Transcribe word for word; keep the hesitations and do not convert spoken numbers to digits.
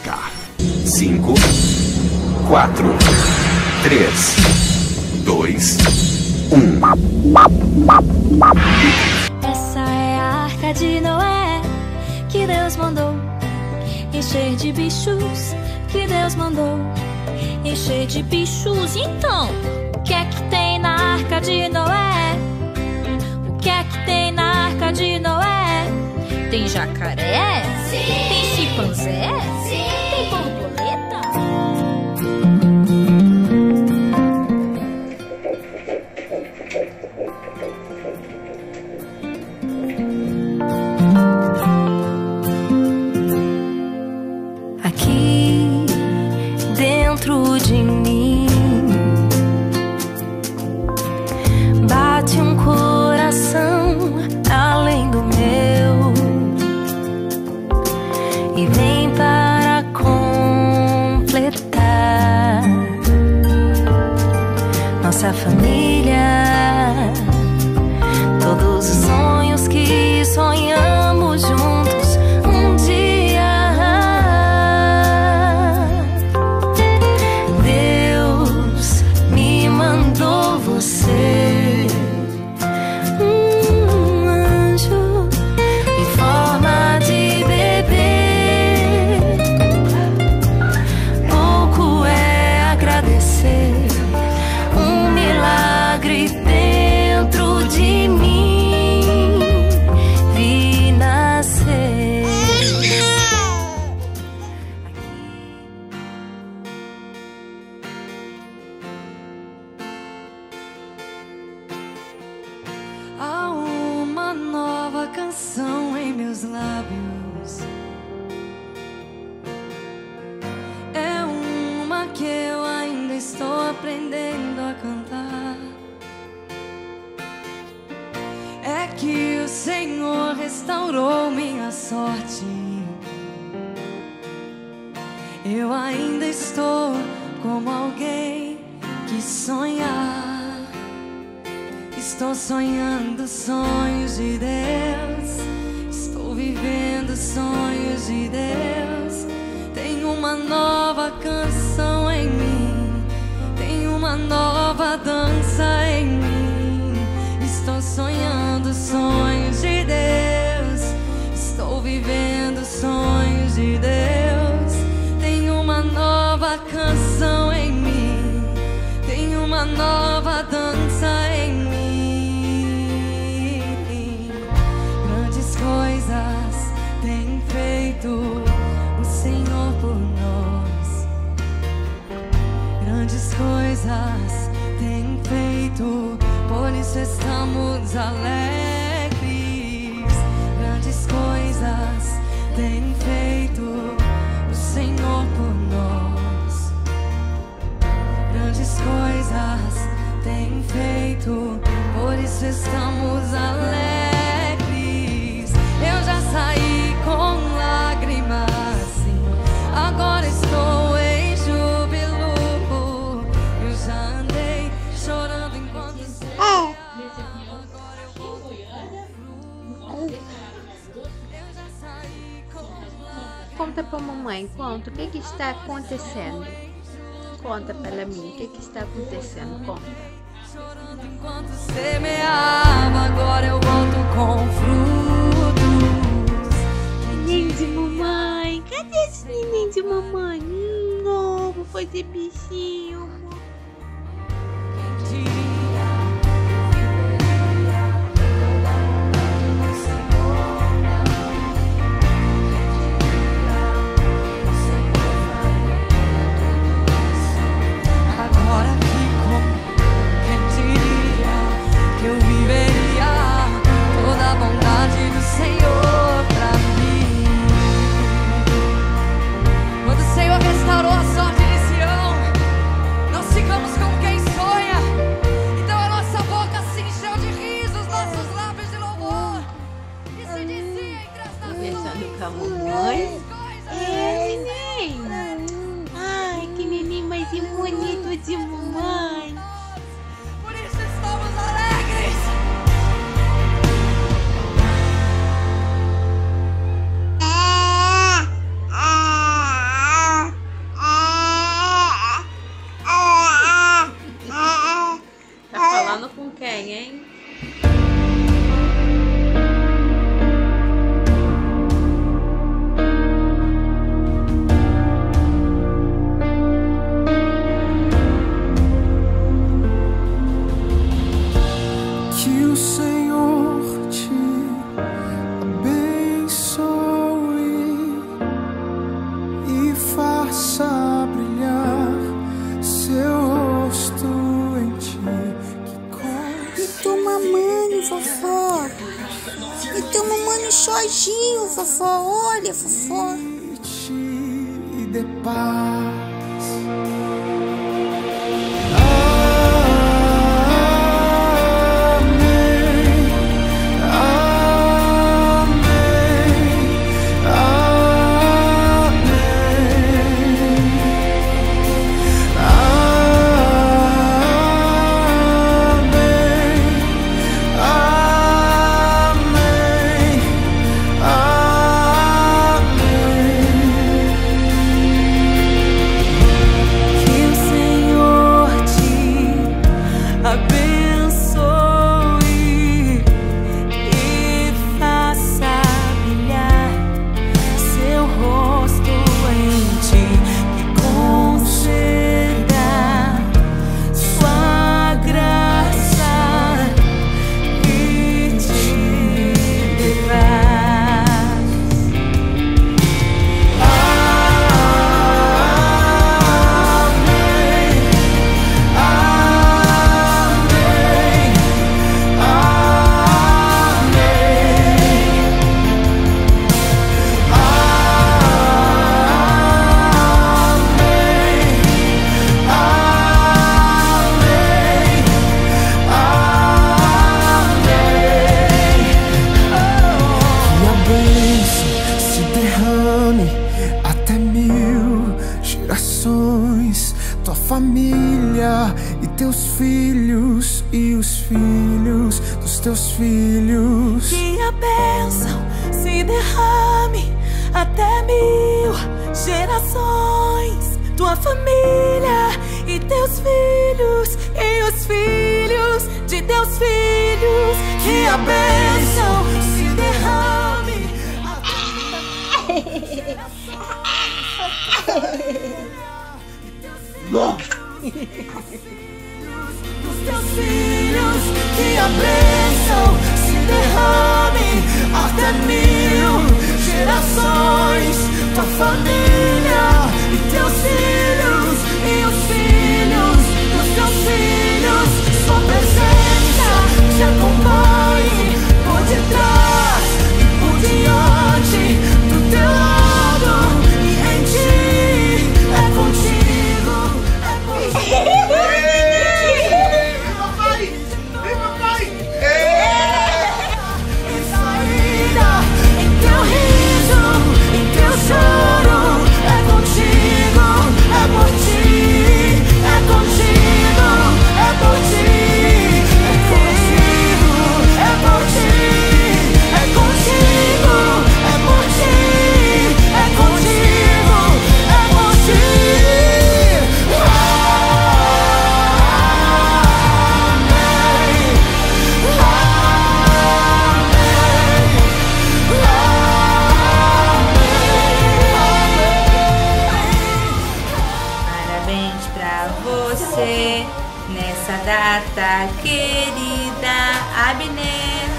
Arca. Cinco, quatro, três, dois, um. Essa é a Arca de Noé que Deus mandou encher de bichos, que Deus mandou encher de bichos. Então, o que é que tem na Arca de Noé? O que é que tem na Arca de Noé? Tem jacaré? Sim. Tem chimpanzé? Sim. Tem borboleta? Aqui dentro de mim bate um coração além do meu e vem para completar nossa família, todos os sonhos que sonhamos juntos um dia. Deus me mandou você, um anjo em forma de bebê. Pouco é agradecer um milagre dentro de mim. Vi nascer. Há uma nova canção em meus lábios. É uma que eu ainda estou aprendendo a cantar. É que o Senhor restaurou minha sorte. Eu ainda estou como alguém que sonha. Estou sonhando sonhos de Deus. Estou vivendo sonhos de Deus. Tem uma nova canção em mim. Tem uma nova dança em mim. Estou sonhando sonhos de Deus. Estou vivendo sonhos de Deus. Tem uma nova canção em mim. Tem uma nova dança em mim. Grandes coisas tem feito o Senhor por nós. Grandes coisas tem feito, por isso estamos alegres. Grandes coisas tem feito o Senhor por nós. Grandes coisas tem feito, por isso estamos alegres. Eu já saí com lágrimas, sim, agora estou em júbilo. Eu já andei chorando enquanto É. Conta pra mamãe, conta o que que está acontecendo. Conta para mim o que que está acontecendo, conta. chorando enquanto semeava, agora eu volto com frutos. Neném de mamãe, cadê esse neném de mamãe? Hum, não, vou fazer bichinho. Quem diria? Agora que como quem diria que eu viveria toda a bondade do Senhor pra mim. Quando o Senhor restaurou a sorte de Sião, nós ficamos como quem sonha. Então a nossa boca se encheu de risos, nossos lábios de louvor. E se dizia entre as nações: Conversando com a mamãe. É, neném. Ai, que neném mais bonito de mamãe. Por isso estamos alegres. Jorginho, vovó. Olha, vovó. E de paz. Tua família e teus filhos e os filhos dos teus filhos. Que a bênção se derrame até mil gerações. Tua família e teus filhos e os filhos de teus filhos. Que a bênção se derrame até mil gerações. Dos teus filhos, que a bênção se derrame até mil gerações. Tua família e teus filhos e os filhos dos teus filhos. Sua presença te acompanhe por detrás e por diante, do teu lado e em ti. É contigo. Nessa data querida, Abner.